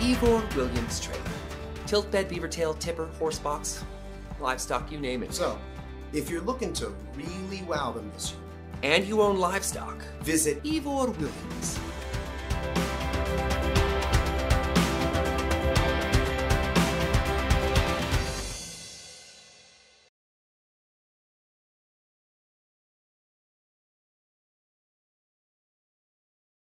Ivor Williams Trailer. Tilt bed, beaver tail, tipper, horse box, livestock, you name it. So, if you're looking to really wow them this year, and you own livestock, visit Ivor Williams.